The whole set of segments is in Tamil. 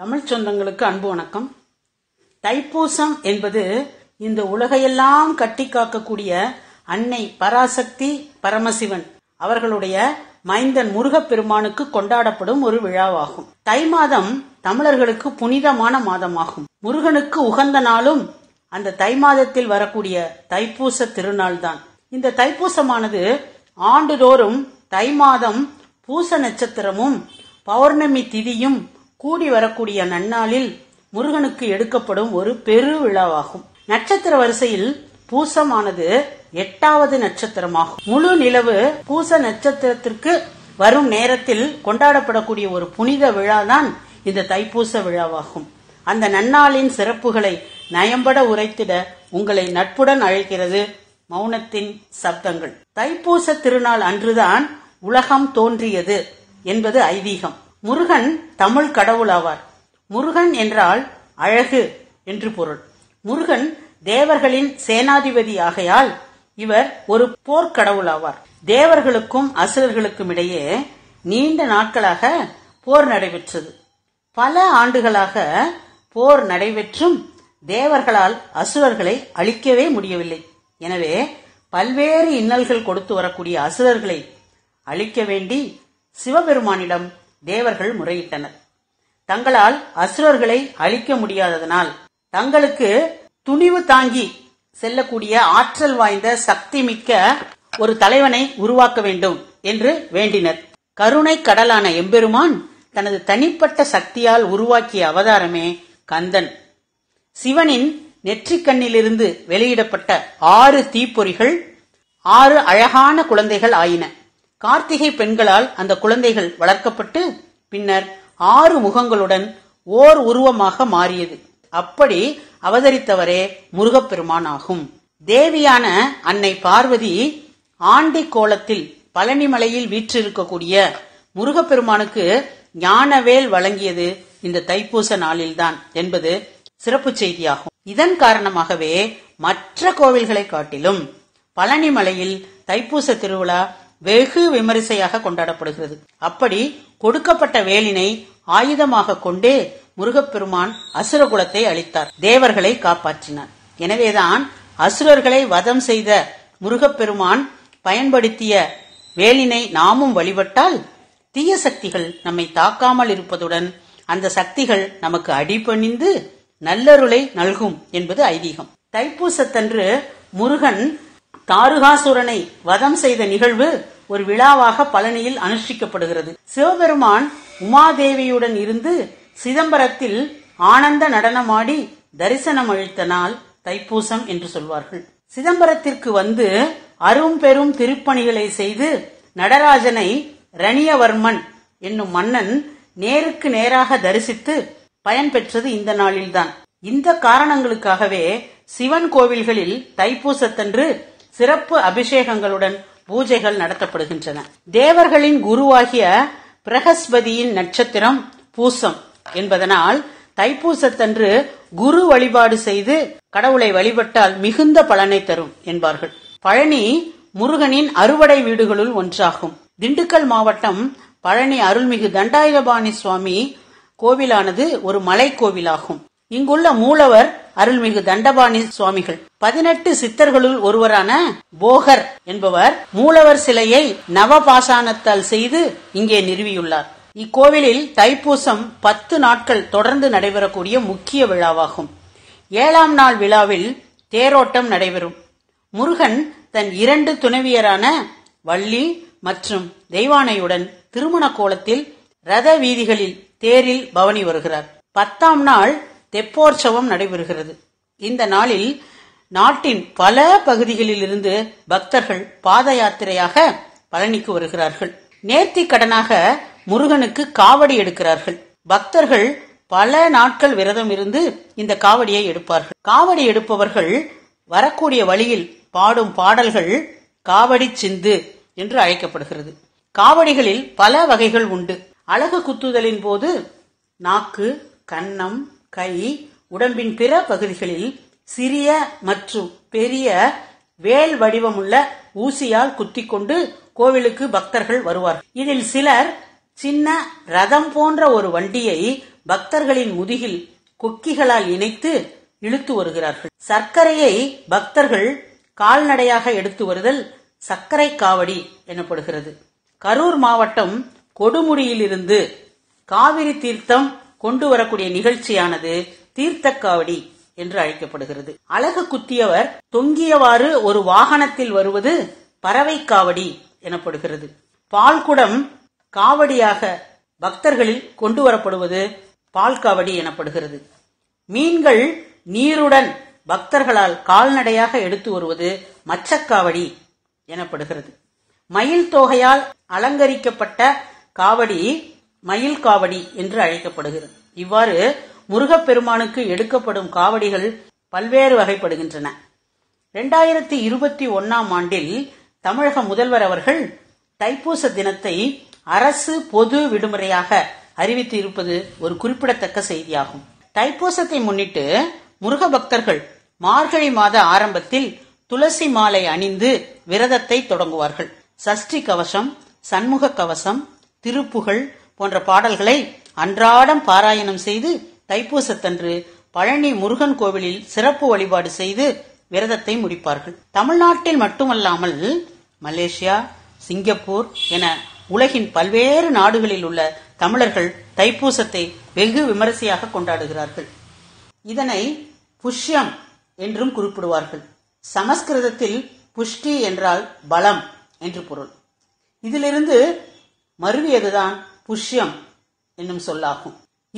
தமிழ் சொந்தங்களுக்கு அன்பு வணக்கம். தைப்பூசம் என்பது இந்த உலகையெல்லாம் கட்டி காக்கக்கூடிய அன்னை பராசக்தி பரமசிவன் அவர்களுடைய மைந்தன் முருகப்பெருமானுக்கு கொண்டாடப்படும் ஒரு விழாவாகும். தை மாதம் தமிழர்களுக்கு புனிதமான மாதமாகும். முருகனுக்கு உகந்த நாளும் அந்த தை மாதத்தில் வரக்கூடிய தைப்பூச திருநாள் தான். இந்த தைப்பூசமானது ஆண்டுதோறும் தை மாதம் பூச நட்சத்திரமும் பௌர்ணமி திதியும் கூடி வரக்கூடிய நன்னாளில் முருகனுக்கு எடுக்கப்படும் ஒரு பெரு விழாவாகும். நட்சத்திர வரிசையில் பூசமானது 8வது நட்சத்திரமாகும். முழு நிலவு பூச நட்சத்திரத்திற்கு வரும் நேரத்தில் கொண்டாடப்படக்கூடிய ஒரு புனித விழாதான் இந்த தைப்பூச விழாவாகும். அந்த நன்னாளின் சிறப்புகளை நயம்பட உரைத்திட உங்களை நட்புடன் அழைக்கிறது மௌனத்தின் சப்தங்கள். தைப்பூச திருநாள் அன்றுதான் உலகம் தோன்றியது என்பது ஐதீகம். முருகன் தமிழ் கடவுளாவார். முருகன் என்றால் அழகு என்று பொருள். முருகன் தேவர்களின் சேனாதிபதி ஆகையால் இவர் ஒரு போர்க்கடவுளாவார். தேவர்களுக்கும் அசுரர்களுக்கும் இடையே நீண்ட நாட்களாக போர் நடைபெற்றது. பல ஆண்டுகளாக போர் நடைபெற்றும் தேவர்களால் அசுரர்களை அழிக்கவே முடியவில்லை. எனவே பல்வேறு இன்னல்கள் கொடுத்து வரக்கூடிய அசுரர்களை அழிக்க வேண்டி சிவபெருமானிடம் தேவர்கள் முறையிட்டனர். தங்களால் அசுரர்களை அழிக்க முடியாததனால் தங்களுக்கு துணிவு தாங்கி செல்லக்கூடிய ஆற்றல் வாய்ந்த சக்தி மிக்க ஒரு தலைவனை உருவாக்க வேண்டும் என்று வேண்டினர். கருணை கடலான எம்பெருமான் தனது தனிப்பட்ட சக்தியால் உருவாக்கிய அவதாரமே கந்தன். சிவனின் நெற்றிக்கண்ணிலிருந்து வெளியிடப்பட்ட 6 தீப்பொறிகள் 6 அழகான குழந்தைகள் ஆயின. கார்த்திகை பெண்களால் அந்த குழந்தைகள் வளர்க்கப்பட்டு பின்னர் 6 முகங்களுடன் ஓர் உருவமாக மாறியது. அப்படி அவதரித்தவரே முருகப்பெருமான் ஆகும். தேவியான அன்னை பார்வதி ஆண்டி கோலத்தில் பழனிமலையில் வீற்றிருக்கக்கூடிய முருகப்பெருமானுக்கு ஞானவேல் வழங்கியது இந்த தைப்பூச நாளில்தான் என்பது சிறப்பு செய்தியாகும். இதன் காரணமாகவே மற்ற கோவில்களை காட்டிலும் பழனிமலையில் தைப்பூச திருவிழா வெகு விமரிசையாக கொண்டாடப்படுகிறது. அப்படி கொடுக்கப்பட்ட வேலினை ஆயுதமாக கொண்டே முருகப்பெருமான் அசுரகுலத்தை அழித்தார், தேவர்களை காப்பாற்றினார். எனவேதான் அசுரர்களை வதம் செய்த முருகப்பெருமான் பயன்படுத்திய வேலினை நாமும் வழிபட்டால் தீய சக்திகள் நம்மை தாக்காமல் இருப்பதுடன் அந்த சக்திகள் நமக்கு அடிபணிந்து நல்லருளை நல்கும் என்பது ஐதீகம். தைப்பூசத்தன்று முருகன் தாருகாசுரனை வதம் செய்த நிகழ்வு ஒரு விழாவாக பழனியில் அனுஷ்டிக்கப்படுகிறது. சிவபெருமான் உமாதேவியுடன் இருந்து சிதம்பரத்தில் ஆனந்த நடனமாடி தரிசனம் அளித்த நாள் தைப்பூசம் என்று சொல்வார்கள். சிதம்பரத்திற்கு வந்து அரும்பெரும் திருப்பணிகளை செய்து நடராஜனை ரணியவர்மன் என்னும் மன்னன் நேருக்கு நேராக தரிசித்து பயன்பெற்றது இந்த நாளில்தான். இந்த காரணங்களுக்காகவே சிவன் கோவில்களில் தைப்பூசத்தன்று சிறப்பு அபிஷேகங்களுடன் பூஜைகள் நடத்தப்படுகின்றன. தேவர்களின் குருவாகிய பிரகஸ்பதியின் நட்சத்திரம் பூசம் என்பதனால் தைப்பூசத்தன்று குரு வழிபாடு செய்து கடவுளை வழிபட்டால் மிகுந்த பலனை தரும் என்பார்கள். பழனி முருகனின் அறுவடை வீடுகளுள் ஒன்றாகும். திண்டுக்கல் மாவட்டம் பழனி அருள்மிகு தண்டாயுதபாணி சுவாமி கோவிலானது ஒரு மலை கோவிலாகும். இங்குள்ள மூலவர் அருள்மிகு தண்டபாணி சுவாமிகள். 18 சித்தர்களுள் ஒருவரான போகர் என்பவர் மூலவர் சிலையை நவபாசானத்தால் செய்து இங்கே நிறுவியுள்ளார். இக்கோவிலில் தைப்பூசம் 10 நாட்கள் தொடர்ந்து நடைபெறக்கூடிய முக்கிய விழாவாகும். 7ஆம் நாள் விழாவில் தேரோட்டம் நடைபெறும். முருகன் தன் 2 துணைவியரான வள்ளி மற்றும் தெய்வானையுடன் திருமண கோலத்தில் ரத வீதிகளில் தேரில் பவனி வருகிறார். 10ஆம் நாள் தெப்போற்சவம் நடைபெறுகிறது. இந்த நாளில் நாட்டின் பல பகுதிகளில் இருந்து பக்தர்கள் பாத யாத்திரையாக பழனிக்கு வருகிறார்கள். நேர்த்தி கடனாக முருகனுக்கு காவடி எடுக்கிறார்கள். பக்தர்கள் பல நாட்கள் விரதம் இருந்து இந்த காவடியை எடுப்பார்கள். காவடி எடுப்பவர்கள் வரக்கூடிய வழியில் பாடும் பாடல்கள் காவடி சிந்து என்று அழைக்கப்படுகிறது. காவடிகளில் பல வகைகள் உண்டு. அலகு குத்துதலின் போது நாக்கு, கன்னம், கை, உடம்பின் பிற பகுதிகளில் சிறிய மற்றும் பெரிய வேல் வடிவமுள்ள ஊசியால் குத்திக்கொண்டு கோவிலுக்கு பக்தர்கள் வருவார்கள். இதில் சிலர் சின்ன ரதம் போன்ற ஒரு வண்டியை பக்தர்களின் முதுகில் கொக்கிகளால் இணைத்து இழுத்து வருகிறார்கள். சர்க்கரையை பக்தர்கள் கால்நடையாக எடுத்து வருதல் சர்க்கரை காவடி எனப்படுகிறது. கரூர் மாவட்டம் கொடுமுடியிலிருந்து காவிரி தீர்த்தம் கொண்டு வரக்கூடிய நிகழ்ச்சியானது தீர்த்த காவடி என்று அழைக்கப்படுகிறது. அலகு குத்தியவர் தொங்கியவாறு ஒரு வாகனத்தில் வருவது பறவை காவடி எனப்படுகிறது. பால்குடம் காவடியாக பக்தர்களில் கொண்டு வரப்படுவது பால் காவடி எனப்படுகிறது. மீன்கள் நீருடன் பக்தர்களால் கால்நடையாக எடுத்து வருவது மச்சக்காவடி எனப்படுகிறது. மயில் தோகையால் அலங்கரிக்கப்பட்ட காவடி மயில் காவடி என்று அழைக்கப்படுகிறது. இவ்வாறு முருகப்பெருமானுக்கு எடுக்கப்படும் காவடிகள் பல்வேறு வகைப்படுகின்றன. 2021 ஆண்டில் தமிழக முதல்வர் அவர்கள் தைப்பூச தினத்தை அரசு பொது விடுமுறையாக அறிவித்து இருப்பது ஒரு குறிப்பிடத்தக்க செய்தியாகும். தைப்பூசத்தை முன்னிட்டு முருக பக்தர்கள் மார்கழி மாத ஆரம்பத்தில் துளசி மாலை அணிந்து விரதத்தை தொடங்குவார்கள். சஷ்டி கவசம், சண்முக கவசம், திருப்புகழ் போன்ற பாடல்களை அன்றாடம் பாராயணம் செய்து தைப்பூசத்தன்று பழனி முருகன் கோவிலில் சிறப்பு வழிபாடு செய்து விரதத்தை முடிப்பார்கள். தமிழ்நாட்டில் மட்டுமல்லாமல் மலேசியா, சிங்கப்பூர் என உலகின் பல்வேறு நாடுகளில் உள்ள தமிழர்கள் தைப்பூசத்தை வெகு விமரிசையாக கொண்டாடுகிறார்கள். இதனை புஷ்யம் என்றும் குறிப்பிடுவார்கள். சமஸ்கிருதத்தில் புஷ்டி என்றால் பலம் என்று பொருள். இதிலிருந்து மருவியதுதான் புஷ்யம் என்னும் சொல்லாகும்.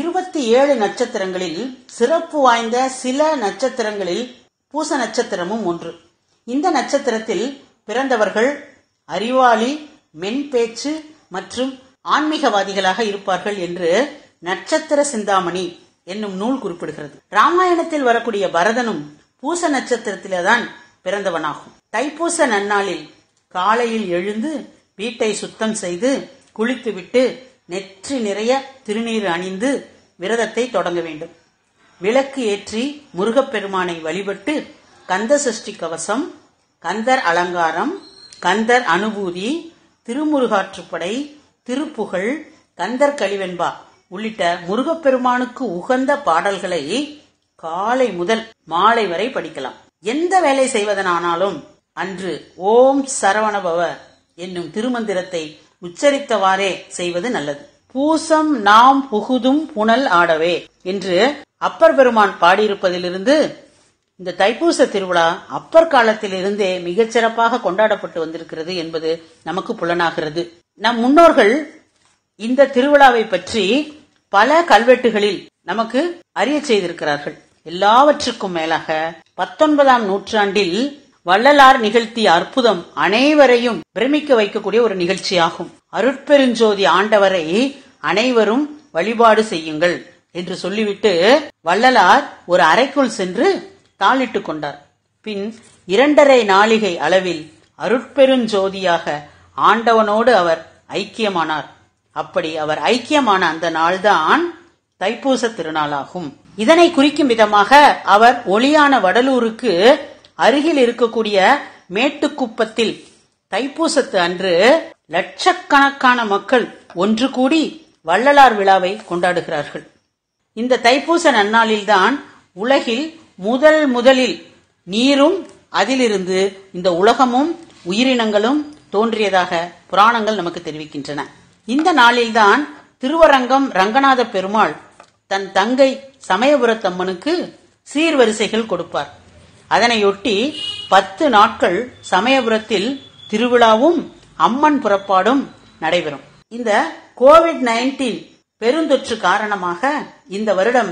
27 நட்சத்திரங்களில் சிறப்பு வாய்ந்த சில நட்சத்திரங்களில் பூச நட்சத்திரமும் ஒன்று. இந்த நட்சத்திரத்தில் பிறந்தவர்கள் அறிவாளி, மென்பேச்சு மற்றும் ஆன்மீகவாதிகளாக இருப்பார்கள் என்று நட்சத்திர சிந்தாமணி என்னும் நூல் குறிப்பிடுகிறது. ராமாயணத்தில் வரக்கூடிய பரதனும் பூச நட்சத்திரத்தில்தான் பிறந்தவனாகும். தைப்பூச நன்னாளில் காலையில் எழுந்து வீட்டை சுத்தம் செய்து குளித்துவிட்டு நெற்றி நிறைய திருநீர் அணிந்து விரதத்தை தொடங்க வேண்டும். விளக்கு ஏற்றி முருகப்பெருமானை வழிபட்டு கந்த சஷ்டி கவசம், கந்தர் அலங்காரம், கந்தர் அனுபூதி, திருமுருகாற்றுப்படை, திருப்புகழ், கந்தர் கலிவெண்பா உள்ளிட்ட முருகப்பெருமானுக்கு உகந்த பாடல்களை காலை முதல் மாலை வரை படிக்கலாம். எந்த வேலை செய்வதனானாலும் அன்று ஓம் சரவணபவ என்னும் திருமந்திரத்தை உச்சரித்தவாறே செய்வது நல்லது. பூசம் நாம் புகுதும் புனல் ஆடவே என்று அப்பர் பெருமான் பாடியிருப்பதிலிருந்து இந்த தைப்பூச திருவிழா அப்பர் காலத்திலிருந்தே மிகச் சிறப்பாக கொண்டாடப்பட்டு வந்திருக்கிறது என்பது நமக்கு புலனாகிறது. நம் முன்னோர்கள் இந்த திருவிழாவை பற்றி பல கல்வெட்டுகளில் நமக்கு அறிய செய்திருக்கிறார்கள். எல்லாவற்றுக்கும் மேலாக 19ஆம் நூற்றாண்டில் வள்ளலார் நிகழ்த்திய அற்புதம் அனைவரையும் பிரமிக்க வைக்கக்கூடிய ஒரு நிகழ்ச்சியாகும். அருட்பெருஞ்சோதி ஆண்டவரை அனைவரும் வழிபாடு செய்யுங்கள் என்று சொல்லிவிட்டு வள்ளலார் ஒரு அறைக்குள் சென்று தாளிட்டுக் கொண்டார். பின் 2½ நாளிகை அளவில் அருட்பெருஞ்சோதியாக ஆண்டவனோடு அவர் ஐக்கியமானார். அப்படி அவர் ஐக்கியமான அந்த நாள்தான் தைப்பூச திருநாளாகும். இதனை குறிக்கும் விதமாக அவர் ஒளியான வடலூருக்கு அருகில் இருக்கக்கூடிய மேட்டுக்குப்பத்தில் தைப்பூசத்து அன்று லட்சக்கணக்கான மக்கள் ஒன்று கூடி வள்ளலார் விழாவை கொண்டாடுகிறார்கள். இந்த தைப்பூச நன்னாளில்தான் உலகில் முதலில் நீரும் அதிலிருந்து இந்த உலகமும் உயிரினங்களும் தோன்றியதாக புராணங்கள் நமக்கு தெரிவிக்கின்றன. இந்த நாளில்தான் திருவரங்கம் ரங்கநாத பெருமாள் தன் தங்கை சமயபுரத்தம்மனுக்கு சீர்வரிசைகள் கொடுப்பார். அதனையொட்டி 10 நாட்கள் சமயபுரத்தில் திருவிழாவும் அம்மன் புறப்பாடும் நடைபெறும். இந்த கோவிட்-19 பெருந்தொற்று காரணமாக இந்த வருடம்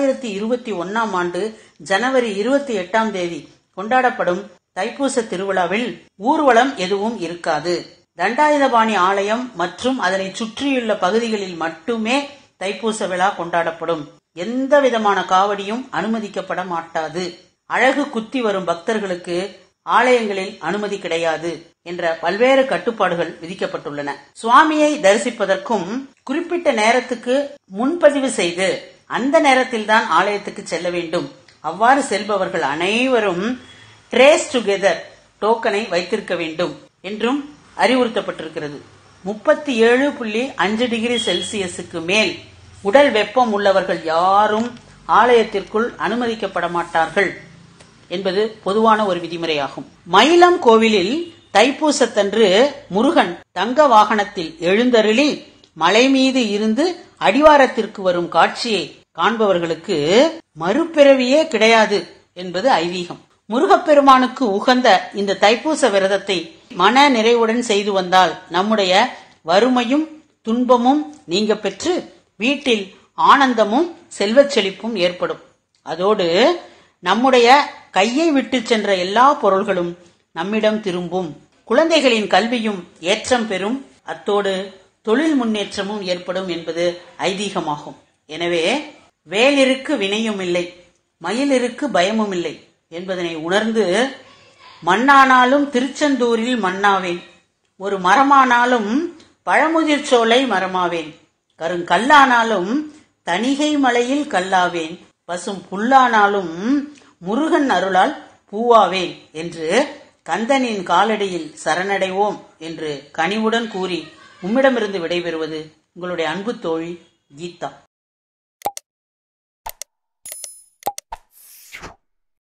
2021 ஆண்டு ஜனவரி 28ஆம் தேதி கொண்டாடப்படும் தைப்பூச திருவிழாவில் ஊர்வலம் எதுவும் இருக்காது. தண்டாயுதபாணி ஆலயம் மற்றும் அதனை சுற்றியுள்ள பகுதிகளில் மட்டுமே தைப்பூச விழா கொண்டாடப்படும். எந்த விதமான காவடியும் அனுமதிக்கப்பட மாட்டாது. அழகு குத்தி வரும் பக்தர்களுக்கு ஆலயங்களில் அனுமதி கிடையாது என்ற பல்வேறு கட்டுப்பாடுகள் விதிக்கப்பட்டுள்ளன. சுவாமியை தரிசிப்பதற்கும் குறிப்பிட்ட நேரத்துக்கு முன்பதிவு செய்து அந்த நேரத்தில்தான் ஆலயத்துக்கு செல்ல வேண்டும். அவ்வாறு செல்பவர்கள் அனைவரும் ட்ரேஸ் டுகெதர் டோக்கனை வைத்திருக்க வேண்டும் என்றும் அறிவுறுத்தப்பட்டிருக்கிறது. 37.5 டிகிரி செல்சியஸுக்கு மேல் உடல் வெப்பம் உள்ளவர்கள் யாரும் ஆலயத்திற்குள் அனுமதிக்கப்பட மாட்டார்கள் என்பது பொதுவான ஒரு விதிமுறையாகும். மயிலம் கோவிலில் தைப்பூசத்தன்று முருகன் தங்க வாகனத்தில் எழுந்தருளி மலை மீது இருந்து அடிவாரத்திற்கு வரும் காட்சியை காண்பவர்களுக்கு மறுபிறவியே கிடையாது என்பது ஐதீகம். முருகப்பெருமானுக்கு உகந்த இந்த தைப்பூச விரதத்தை மன நிறைவுடன் செய்து வந்தால் நம்முடைய வறுமையும் துன்பமும் நீங்க பெற்று வீட்டில் ஆனந்தமும் செல்வச் செழிப்பும் ஏற்படும். அதோடு நம்முடைய கையை விட்டு சென்ற எல்லா பொருள்களும் நம்மிடம் திரும்பும். குழந்தைகளின் கல்வியும் ஏற்றம் பெறும். அத்தோடு தொழில் முன்னேற்றமும் ஏற்படும் என்பது ஐதீகமாகும். எனவே வேலிருக்கு வினையும் இல்லை, மயிலிருக்கு பயமும் இல்லை என்பதனை உணர்ந்து மண்ணானாலும் திருச்செந்தூரில் மண்ணாவேன், ஒரு மரமானாலும் பழமுதிர் சோலை மரமாவேன், கருங்கல்லானாலும் தணிகை மலையில் கல்லாவேன், பசும் புல்லானாலும் முருகன் அருளால் பூவாவேன் என்று கந்தனின் காலடியில் சரணடைவோம் என்று கனிவுடன் கூறி உம்மிடமிருந்து விடைபெறுவது உங்களுடைய அன்பு தோழி கீதா.